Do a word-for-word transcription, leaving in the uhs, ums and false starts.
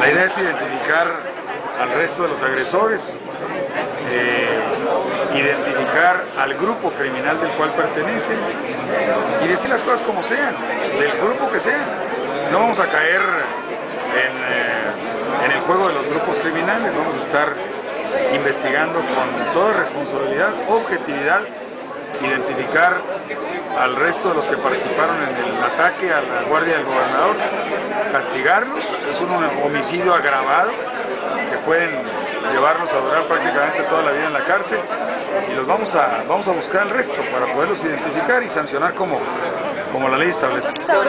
La idea es identificar al resto de los agresores, eh, identificar al grupo criminal del cual pertenecen y decir las cosas como sean, del grupo que sea. No vamos a caer en, eh, en el juego de los grupos criminales, vamos a estar investigando con toda responsabilidad, objetividad, identificar al resto de los que participaron en el ataque a la guardia del gobernador, castigarlos. Es un homicidio agravado que pueden llevarnos a durar prácticamente toda la vida en la cárcel, y los vamos a vamos a buscar el resto para poderlos identificar y sancionar como, como la ley establece.